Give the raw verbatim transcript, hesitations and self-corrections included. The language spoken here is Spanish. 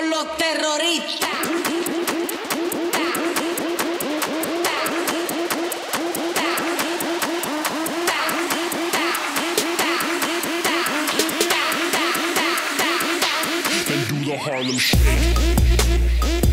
con los terroristas. And do the Harlem Shake.